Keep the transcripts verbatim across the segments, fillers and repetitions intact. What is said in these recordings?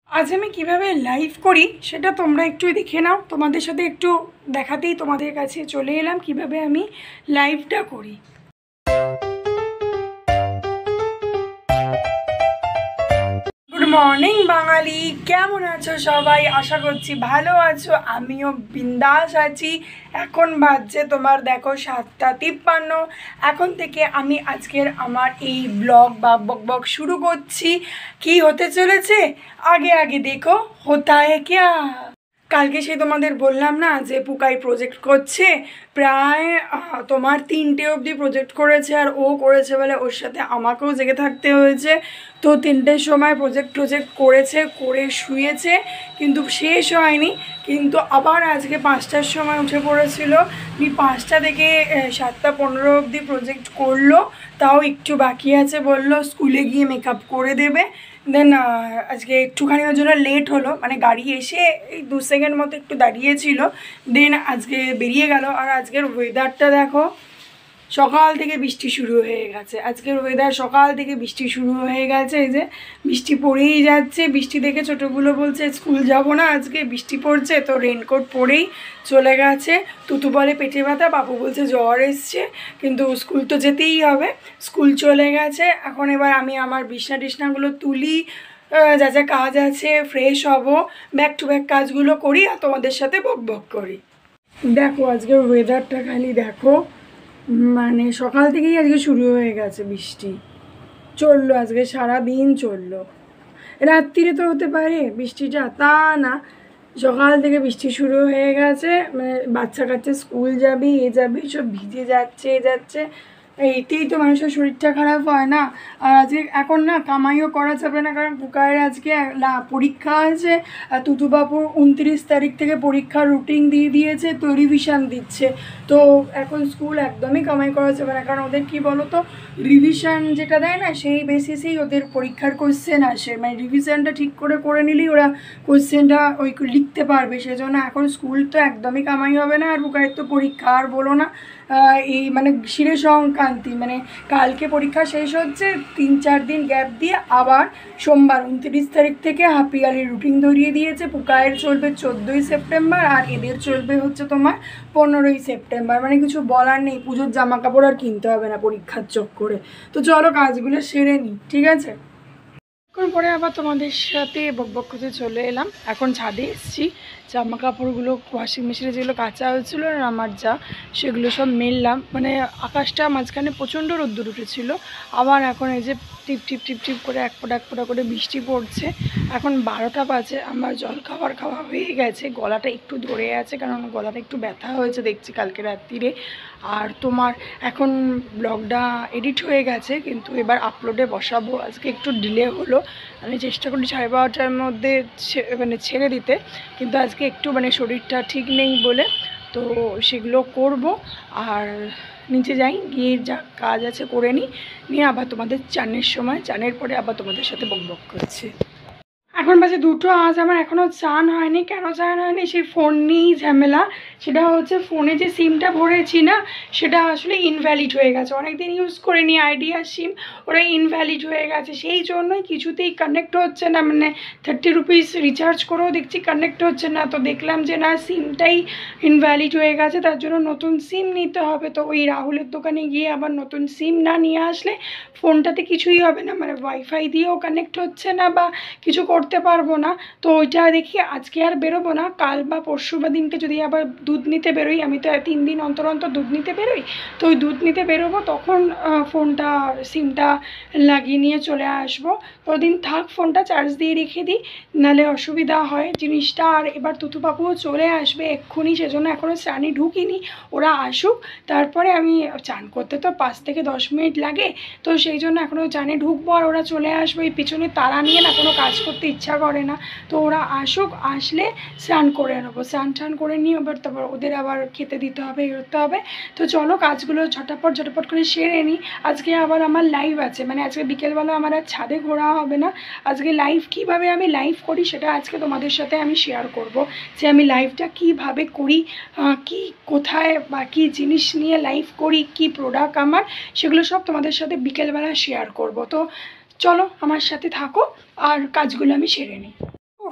আজ আমি কিভাবে লাইভ করি সেটা তোমরা একটু দেখে নাও। তোমাদের সাথে একটু দেখাতেই তোমাদের কাছে চলে এলাম কিভাবে আমি লাইভটা করি। গুড মর্নিং বাঙালি, কেমন আছো সবাই? আশা করছি ভালো আছো, আমিও বিন্দাস আছি। এখন বাজছে তোমার দেখো সাতটা তিপ্পান্ন। এখন থেকে আমি আজকের আমার এই ব্লগ বা বক বক শুরু করছি। কি হতে চলেছে আগে আগে দেখো হোতা হ্যায় ক্যা। কালকে সে তোমাদের বললাম না যে পুকাই প্রজেক্ট করছে, প্রায় তোমার তিনটে অবধি প্রজেক্ট করেছে, আর ও করেছে বলে ওর সাথে আমাকেও জেগে থাকতে হয়েছে। তো তিনটের সময় প্রজেক্ট প্রজেক্ট করেছে, করে শুয়েছে, কিন্তু শেষ হয়নি। কিন্তু আবার আজকে পাঁচটার সময় উঠে পড়েছিল, পাঁচটা থেকে সাতটা পনেরো অবধি প্রজেক্ট করলো, তাও একটু বাকি আছে বললো, স্কুলে গিয়ে মেকআপ করে দেবে। দেন আজকে একটুখানি ওর জন্য লেট হলো, মানে গাড়ি এসে এই দু সেকেন্ড মতো একটু দাঁড়িয়েছিল, দেন আজকে বেরিয়ে গেল। আর আজকের ওয়েদারটা দেখো, সকাল থেকে বৃষ্টি শুরু হয়ে গেছে। আজকের ওয়েদার সকাল থেকে বৃষ্টি শুরু হয়ে গেছে, এই যে বৃষ্টি পড়েই যাচ্ছে। বৃষ্টি দেখে ছোটোগুলো বলছে স্কুল যাব না, আজকে বৃষ্টি পড়ছে, তো রেনকোট পরেই চলে গেছে। তুতু বলে পেটে ব্যথা, বাবু বলছে জ্বর এসছে, কিন্তু স্কুল তো যেতেই হবে। স্কুল চলে গেছে। এখন এবার আমি আমার বিছনা টিছনাগুলো তুলি, যা যা কাজ আছে ফ্রেশ হব, ব্যাক টু ব্যাক কাজগুলো করি, আর তোমাদের সাথে বক বক করি। দেখো আজকের ওয়েদারটা খালি দেখো, মানে সকাল থেকেই আজকে শুরু হয়ে গেছে বৃষ্টি, চললো আজকে সারা দিন চললো। রাত্রিরে তো হতে পারে বৃষ্টিটা, তা না, সকাল থেকে বৃষ্টি শুরু হয়ে গেছে। মানে বাচ্চা কাচ্চা স্কুল যাবি, এ যাবি, সব ভিজে যাচ্ছে এ যাচ্ছে, এইতেই তো মানুষের শরীরটা খারাপ হয় না। আর আজকে এখন না কামাইও করা যাবে না, কারণ পুকারের আজকে পরীক্ষা আছে। আর তুতুবাবুর উনত্রিশ তারিখ থেকে পরীক্ষার রুটিন দিয়ে দিয়েছে, তো রিভিশন দিচ্ছে। তো এখন স্কুল একদমই কামাই করা যাবে না, কারণ ওদের কি বলো তো, রিভিশন যেটা দেয় না সেই বেসিসেই ওদের পরীক্ষার কোশ্চেন আসে। মানে রিভিশনটা ঠিক করে করে নিলেই ওরা কোশ্চেনটা ওই লিখতে পারবে, সেজন্য এখন স্কুল তো একদমই কামাই হবে না। আর পুকারের তো পরীক্ষা আর বলো না, এই মানে শিরে সংক্রান্তি, মানে কালকে পরীক্ষা শেষ হচ্ছে, তিন চার দিন গ্যাপ দিয়ে আবার সোমবার উনত্রিশ তারিখ থেকে হাফ ইয়ারলি রুটিন ধরিয়ে দিয়েছে। পুকায়ের চলবে চোদ্দোই সেপ্টেম্বর, আর এদের চলবে হচ্ছে তোমার পনেরোই সেপ্টেম্বর। মানে কিছু বলার নেই, পুজোর জামা কাপড় আর কিনতে হবে না পরীক্ষার চক্করে। তো চলো কাজগুলো সেরে নিই, ঠিক আছে? এখন পরে আবার তোমাদের সাথে বক বক করতে চলে এলাম। এখন ছাদে এসেছি, জামা কাপড়গুলো ওয়াশিং মেশিনে যেগুলো কাচা হয়েছিলো আর আমার যা, সেগুলো সব মেললাম। মানে আকাশটা মাঝখানে প্রচণ্ড রোদ্দুর উঠেছিলো, আবার এখন এই যে টিপ টিপ টিপ টিপ করে এক ফোঁটা এক ফোঁটা করে বৃষ্টি পড়ছে। এখন বারোটা বাজে, আমার জল খাবার খাওয়া হয়ে গেছে, গলাটা একটু ধরে আছে, কারণ গলাটা একটু ব্যথা হয়েছে দেখছি কালকে রাত্রিরে। আর তোমার এখন ব্লগটা এডিট হয়ে গেছে, কিন্তু এবার আপলোডে বসাবো। আজকে একটু ডিলে হলো, আমি চেষ্টা করি সাড়ে বারোটার মধ্যে মানে ছেড়ে দিতে, কিন্তু আজকে একটু মানে শরীরটা ঠিক নেই বলে তো সেগুলো করব। আর নিচে যাই, গিয়ে যা কাজ আছে করে নিই, নিয়ে আবার তোমাদের চানের সময়, চানের পরে আবার তোমাদের সাথে বক বক করছি। এখন বাজে দুটো, আজ আমার এখনও চান হয়নি। কেন চান হয়নি? সেই ফোন নিয়েই ঝামেলা। সেটা হচ্ছে ফোনে যে সিমটা ভরেছি না, সেটা আসলে ইনভ্যালিড হয়ে গেছে। অনেক দিন ইউজ করে নি আইডিয়া সিম, ওরা ইনভ্যালিড হয়ে গেছে, সেই জন্যই কিছুতেই কানেক্ট হচ্ছে না। মানে থার্টি রুপিস রিচার্জ করেও দেখছি কানেক্ট হচ্ছে না। তো দেখলাম যে না, সিমটাই ইনভ্যালিড হয়ে গেছে, তার জন্য নতুন সিম নিতে হবে। তো ওই রাহুলের দোকানে গিয়ে আবার নতুন সিম না নিয়ে আসলে ফোনটাতে কিছুই হবে না, মানে ওয়াইফাই দিয়েও কানেক্ট হচ্ছে না বা কিছু করতে পারবো না। তো ওইটা দেখি আজকে আর বেরোবো না, কাল বা পরশু বা দিনকে যদি আবার দুধ নিতে বেরোই, আমি তো তিন দিন অন্তর অন্তর দুধ নিতে বেরোই, তো ওই দুধ নিতে বেরোবো, তখন ফোনটা সিমটা লাগিয়ে নিয়ে চলে আসবো। ওদিন থাক, ফোনটা চার্জ দিয়ে রেখে দিই, নাহলে অসুবিধা হয় জিনিসটা। আর এবার তুতুবাবুও চলে আসবে এক্ষুনি, সেজন্য এখনও চানে ঢুকিনি, ওরা আসুক তারপরে আমি চান করতে তো পাঁচ থেকে দশ মিনিট লাগে, তো সেই জন্য এখনও চানে ঢুকবো আর ওরা চলে আসবে। এই পিছনে তারা নিয়ে না কোনো কাজ করতে ইচ্ছা করে না, তো ওরা আসুক, আসলে স্নান করে নেবো, স্নান টান করে নিয়ে এবার তারপর ওদের আবার খেতে দিতে হবে, এগোতে হবে। তো চলো কাজগুলো ঝটাপট ঝটাপট করে সেরে নিই। আজকে আবার আমার লাইভ আছে, মানে আজকে বিকেলবেলা আমার আর ছাদে ঘোরা হবে না। আজকে লাইভ কিভাবে আমি লাইভ করি সেটা আজকে তোমাদের সাথে আমি শেয়ার করব, যে আমি লাইভটা কিভাবে করি, কি কোথায় বা কী জিনিস নিয়ে লাইভ করি, কি প্রোডাক্ট আমার, সেগুলো সব তোমাদের সাথে বিকেলবেলা শেয়ার করব। তো চলো আমার সাথে থাকো আর কাজগুলো আমি সেরে নিই। ও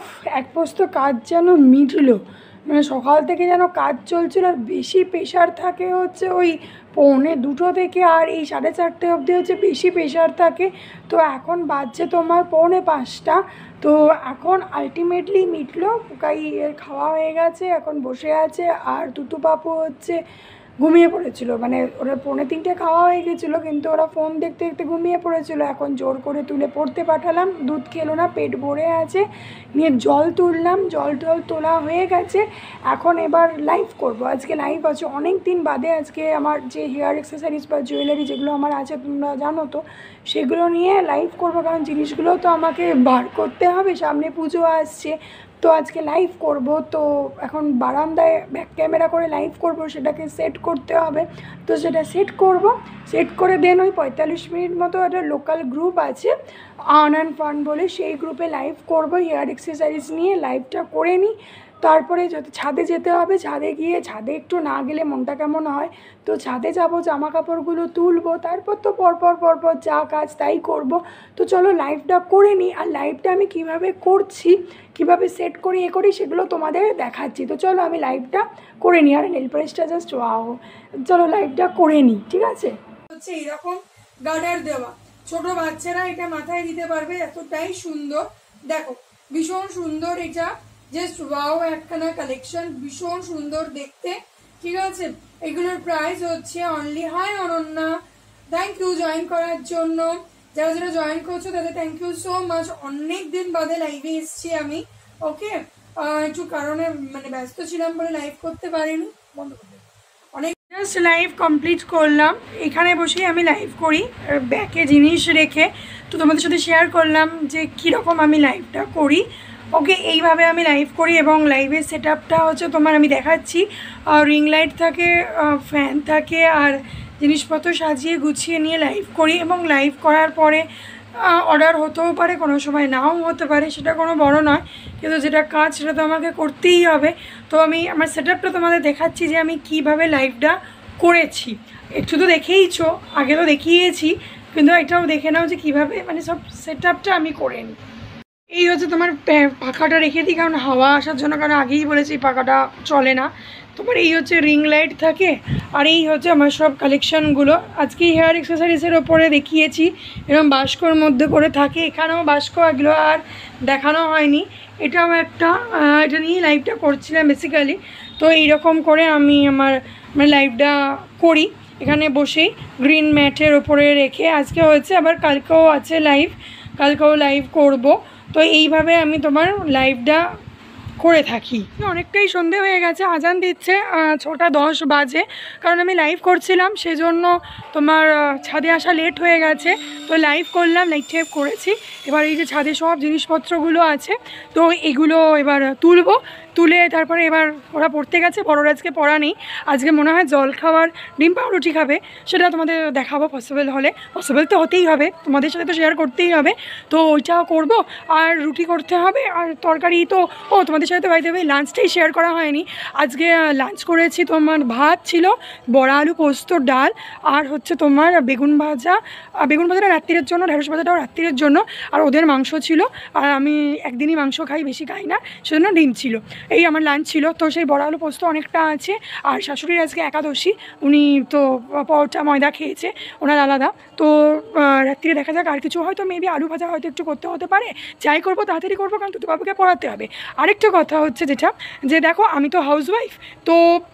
এক পোস্ত কাজ যেন মিটলো, মানে সকাল থেকে যেন কাজ চলছিল। আর বেশি প্রেশার থাকে হচ্ছে ওই পৌনে দুটো থেকে, আর এই সাড়ে চারটে অবধি হচ্ছে বেশি প্রেশার থাকে। তো এখন বাজছে তোমার পৌনে পাঁচটা। তো এখন আলটিমেটলি মিটলো, কাই খাওয়া হয়ে গেছে, এখন বসে আছে। আর তুতু পাপু হচ্ছে ঘুমিয়ে পড়েছিল, মানে ওরা পৌনে তিনটে খাওয়া হয়ে গেছিলো, কিন্তু ওরা ফোন দেখতে দেখতে ঘুমিয়ে পড়েছিল। এখন জোর করে তুলে পড়তে পাঠালাম, দুধ খেলো না, পেট ভরে আছে, নিয়ে জল তুললাম, জল টল তোলা হয়ে গেছে। এখন এবার লাইভ করব, আজকে লাইভ আছে অনেক দিন বাদে। আজকে আমার যে হেয়ার অ্যাক্সেসরিজ বা জুয়েলারি যেগুলো আমার আছে তোমরা জানো তো, সেগুলো নিয়ে লাইভ করব, কারণ জিনিসগুলো তো আমাকে বার করতে হবে, সামনে পুজো আসছে। তো আজকে লাইভ করব। তো এখন বারান্দায় ব্যাক ক্যামেরা করে লাইভ করব, সেটাকে সেট করতে হবে। তো সেটা সেট করব, সেট করে দেন ওই পঁয়তাল্লিশ মিনিট মতো একটা লোকাল গ্রুপ আছে আর্ন অ্যান্ড ফান বলে, সেই গ্রুপে লাইভ করব হেয়ার অ্যাক্সেসরিজ নিয়ে। লাইভটা করে নিই, তারপরে যদি ছাদে যেতে হবে, ছাদে গিয়ে, ছাদে একটু না গেলে মনটা কেমন হয়, তো ছাদে যাব, জামা কাপড়গুলো তুলবো, তারপর তো পরপর পরপর যা কাজ তাই করব। তো চলো লাইভটা করে নিই। আর লাইভটা আমি কিভাবে করছি, কিভাবে সেট করি এ করি সেগুলো তোমাদের দেখাচ্ছি। তো চলো আমি লাইভটা করে নিই। আর নেল পালিশটা জাস্ট ওয়াও, চলো লাইভটা করে নিই, ঠিক আছে। হচ্ছে এইরকম গার্ডার দেওয়া, ছোট বাচ্চারা এটা মাথায় দিতে পারবে, এতটাই সুন্দর। দেখো ভীষণ সুন্দর, এটা জাস্ট ওয়াও একখানা কালেকশন, ভীষণ সুন্দর দেখতে, ঠিক আছে। এগুলোর প্রাইস হচ্ছে only, hi Ananya, thank you join করার জন্য। যারা যারা জয়েন করছো তাদের থ্যাংক ইউ সো মাচ। অনেক দিন বাদে লাইভে এসেছি আমি, ওকে। একটু কারণে মানে ব্যস্ত ছিলাম বলে লাইভ করতে পারিনি, বন্ধ করতে। অনেক জাস্ট লাইভ কমপ্লিট করলাম, এখানে বসেই আমি লাইভ করি ব্যাকে জিনিস রেখে। তো তোমাদের সাথে শেয়ার করলাম যে কীরকম আমি লাইভটা করি, ওকে। এইভাবে আমি লাইভ করি এবং লাইভের সেট আপটা হচ্ছে তোমার আমি দেখাচ্ছি। রিং লাইট থাকে, ফ্যান থাকে, আর জিনিসপত্র সাজিয়ে গুছিয়ে নিয়ে লাইভ করি। এবং লাইভ করার পরে অর্ডার হতেও পারে, কোনো সময় নাও হতে পারে, সেটা কোনো বড় নয়, কিন্তু যেটা কাজ সেটা তো আমাকে করতেই হবে। তো আমি আমার সেট আপটা তোমাদের দেখাচ্ছি যে আমি কিভাবে লাইভটা করেছি। একটু তো দেখেইছো, আগে তো দেখিয়েছি, কিন্তু এটাও দেখে নাও যে কীভাবে মানে সব সেট আপটা আমি করে নিই। এই হচ্ছে তোমার পাখাটা রেখে দিই, কারণ হাওয়া আসার জন্য, কারণ আগেই বলেছি পাখাটা চলে না। তোমার এই হচ্ছে রিং লাইট থাকে, আর এই হচ্ছে আমার সব কালেকশানগুলো। আজকে হেয়ার অ্যাক্সেসরিজের ওপরে দেখিয়েছি, এরকম বাস্কর মধ্যে করে থাকে, এখানেও বাস্ক, এগুলো আর দেখানো হয়নি। এটাও একটা, এটা নিয়ে লাইভটা করছিলাম বেসিক্যালি। তো এইরকম করে আমি আমার মানে লাইভটা করি এখানে বসেই গ্রিন ম্যাটের ওপরে রেখে। আজকে হয়েছে, আবার কালকেও আছে লাইভ, কালকেও লাইভ করব। তো এইভাবে আমি তোমার লাইভটা করে থাকি। অনেকটাই সন্ধে হয়ে গেছে, আজান দিচ্ছে, ছটা দশ বাজে, কারণ আমি লাইভ করছিলাম, সেজন্য তোমার ছাদে আসা লেট হয়ে গেছে। তো লাইভ করলাম, লাইট টাইপ করেছি। এবার এই যে ছাদে সব জিনিসপত্রগুলো আছে, তো এগুলো এবার তুলবো, তুলে তারপরে এবার ওরা পড়তে গেছে, বড়রা আজকে পড়া নেই, আজকে মনে হয় জল খাওয়ার ডিম পাউরুটি খাবে, সেটা তোমাদের দেখাবো পসিবল হলে। পসিবল তো হতেই হবে, তোমাদের সাথে তো শেয়ার করতেই হবে, তো ওইটাও করবো। আর রুটি করতে হবে, আর তরকারি তো, ও তোমাদের সাথে বাই দ্য ওয়ে লাঞ্চটাই শেয়ার করা হয়নি। আজকে লাঞ্চ করেছি তোমার ভাত ছিল, বড়া আলু পোস্ত, ডাল, আর হচ্ছে তোমার বেগুন ভাজা। বেগুন ভাজাটা রাত্রির জন্য, ঢেঁড়স ভাজাটাও রাত্রির জন্য, আর ওদের মাংস ছিল, আর আমি একদিনই মাংস খাই, বেশি খাই না, সেজন্য ডিম ছিল। এই আমার লাঞ্চ ছিল। তো সেই বড়া আলু পোস্ত অনেকটা আছে। আর শাশুড়ির আজকে একাদশী, উনি তো পরোটা ময়দা খেয়েছে, ওনার আলাদা। তো রাত্রিরে দেখা যাক, আর কিছু হয়তো মেবি আলু ভাজা হয়তো একটু করতে হতে পারে। যাই করবো তাড়াতাড়ি করবো, কারণ তুতু বাবুকে পড়াতে হবে। আরেকটা কথা হচ্ছে যেটা, যে দেখো আমি তো হাউসওয়াইফ, তো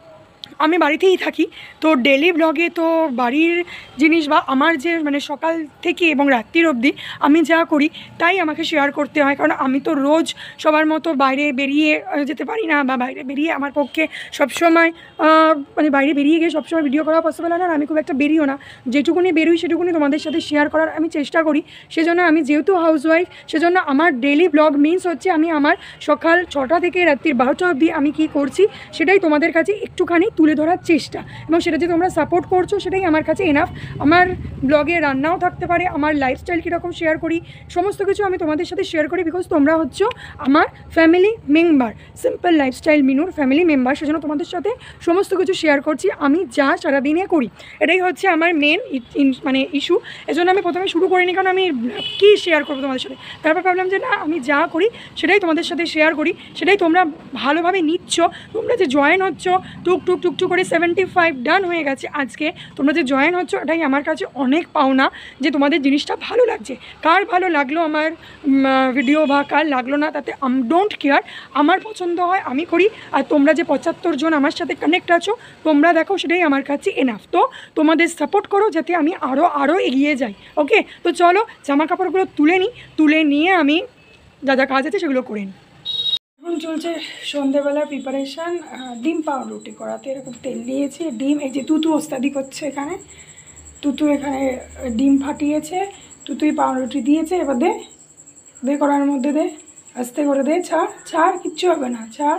আমি বাড়িতেই থাকি। তো ডেলি ব্লগে তো বাড়ির জিনিস বা আমার যে মানে সকাল থেকে এবং রাত্রির অবধি আমি যা করি তাই আমাকে শেয়ার করতে হয়, কারণ আমি তো রোজ সবার মতো বাইরে বেরিয়ে যেতে পারি না, বা বাইরে বেরিয়ে আমার পক্ষে সবসময় মানে বাইরে বেরিয়ে গিয়ে সবসময় ভিডিও করা পসিবল হয় না। আমি খুব একটা বেরিও না, যেটুকুনি বেরোই সেটুকুনি তোমাদের সাথে শেয়ার করার আমি চেষ্টা করি। সেজন্য আমি যেহেতু হাউসওয়াইফ, সেজন্য আমার ডেলি ব্লগ মিনস হচ্ছে আমি আমার সকাল ছটা থেকে রাত্রির বারোটা অবধি আমি কী করছি সেটাই তোমাদের কাছে একটুখানি তুলে ধরার চেষ্টা, এবং সেটা যে তোমরা সাপোর্ট করছো সেটাই আমার কাছে এনাফ। আমার ব্লগে রান্নাও থাকতে পারে, আমার লাইফস্টাইল কীরকম শেয়ার করি সমস্ত কিছু আমি তোমাদের সাথে শেয়ার করি, বিকজ তোমরা হচ্ছে আমার ফ্যামিলি মেম্বার, সিম্পল লাইফস্টাইল মিনুর ফ্যামিলি মেম্বার, সেজন্য তোমাদের সাথে সমস্ত কিছু শেয়ার করছি আমি যা সারাদিনে করি। এটাই হচ্ছে আমার মেন মানে ইস্যু। এজন্য আমি প্রথমে শুরু করিনি, কারণ আমি কী শেয়ার করবো তোমাদের সাথে। তারপর ভাবলাম যে না, আমি যা করি সেটাই তোমাদের সাথে শেয়ার করি, সেটাই তোমরা ভালোভাবে নিচ্ছ। তোমরা যে জয়েন হচ্ছ টুক টুক টুক টুক করে সেভেন্টি ফাইভ ডান হয়ে গেছে আজকে, তোমরা যে জয়েন হচ্ছ এটাই আমার কাছে অনেক পাওনা, যে তোমাদের জিনিসটা ভালো লাগছে। কার ভালো লাগলো আমার ভিডিও বা কার লাগলো না তাতে আম ডোন্ট কেয়ার, আমার পছন্দ হয় আমি করি। আর তোমরা যে পঁচাত্তর জন আমার সাথে কানেক্ট আছো তোমরা দেখো, সেটাই আমার কাছে এনাফ। তো তোমাদের সাপোর্ট করো যাতে আমি আরও আরও এগিয়ে যাই। ওকে, তো চলো জামা কাপড়গুলো তুলে নিই, তুলে নিয়ে আমি যা যা কাজ আছে সেগুলো করে নিই। এখন চলছে সন্ধেবেলার প্রিপারেশান, ডিম পাউরুটি করাতে এরকম তেল দিয়েছি। ডিম এই যে তুতু ওস্তাদি করছে এখানে, তুতু এখানে ডিম ফাটিয়েছে, তুতুই পাউরুটি দিয়েছে। এবার দে দে করার মধ্যে দে, আস্তে করে দে, ছাড় ছাড়, কিচ্ছু হবে না, ছাড়।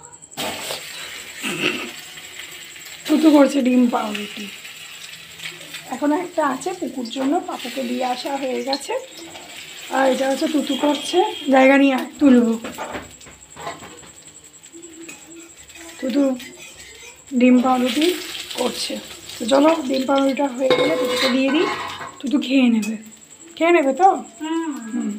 তুতু করছে ডিম পাউরুটি। এখনও একটা আছে পুকুর জন্য, পাপুকে দিয়ে আসা হয়ে গেছে। আর এটা হচ্ছে তুতু করছে, জায়গা নিয়ে আয় তুলবো। তুতু ডিম পাউরুটি করছে। তো চলো ডিম পাউরুটিটা হয়ে গেলে তুতুকে দিয়ে দিই, তুতু খেয়ে নেবে। খেয়ে নেবে তো? হুম।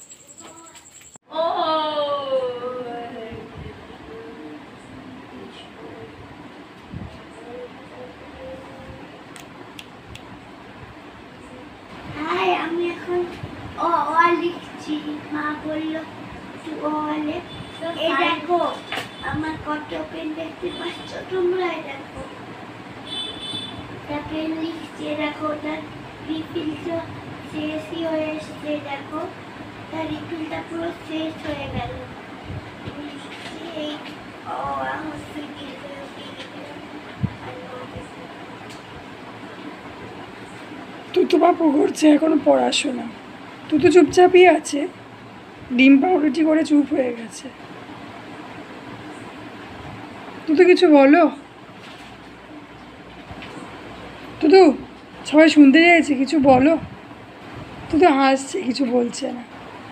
আমি এখন অ আ লিখছি, মা বললো তুই অ আ লেখ। এই দেখো আমার কত পেন দেখতে পাচ্ছ তোমরা, দেখো পেন লিখছে, দেখো তার রিফিলটা শেষই হয়ে এসছে, দেখো তার রিফিলটা পুরো শেষ হয়ে গেল। এই ও আমার তুতু বাপু করছে এখনো পড়াশোনা, তুতু চুপচাপই আছে, ডিম পাউরুটি করে চুপ হয়ে গেছে। তুতু কিছু বলো, তুতু সবাই শুনতে চাইছে, কিছু বলো। তুতু হাসছে, কিছু বলছে না।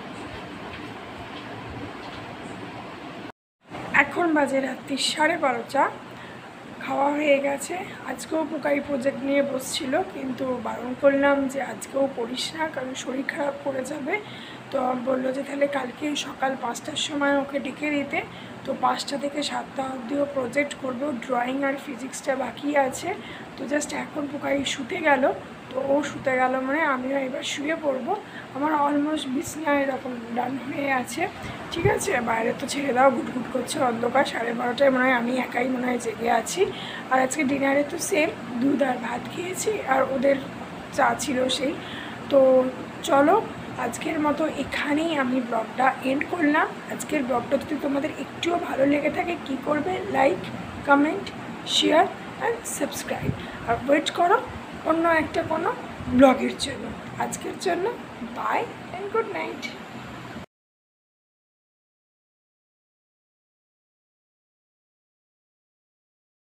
এখন বাজে রাত্রি সাড়ে বারোটা, খাওয়া হয়ে গেছে। আজকেও পোকাই প্রজেক্ট নিয়ে বসছিল, কিন্তু বারণ করলাম যে আজকেও পড়িস না, কারণ শরীর খারাপ করে যাবে। তো বললো যে তাহলে কালকে সকাল পাঁচটার সময় ওকে ডেকে দিতে। তো পাঁচটা থেকে সাতটা অবধিও প্রজেক্ট করবো, ড্রয়িং আর ফিজিক্সটা বাকি আছে। তো জাস্ট এখন পোকাই শুতে গেল, তো ও শুতে গেল মানে আমিও এবার শুয়ে পড়বো। আমার অলমোস্ট বিছনা এরকম ডান হয়ে আছে, ঠিক আছে। বাইরে তো ছেড়ে দাও, গুটগুট করছে অন্ধকার, সাড়ে বারোটায় মনে হয় আমি একাই মনে হয় জেগে আছি। আর আজকে ডিনারে তো সেম দুধ আর ভাত খেয়েছি, আর ওদের চা ছিল সেই। তো চলো আজকের মতো এখানেই আমি ব্লগটা এন্ড করলাম। আজকের ব্লগটা যদি তোমাদের একটুও ভালো লেগে থাকে কী করবে, like comment share and subscribe, আর ওয়েট করো অন্য একটা কোনো ব্লগের জন্য। আজকের জন্য বাই অ্যান্ড গুড নাইট।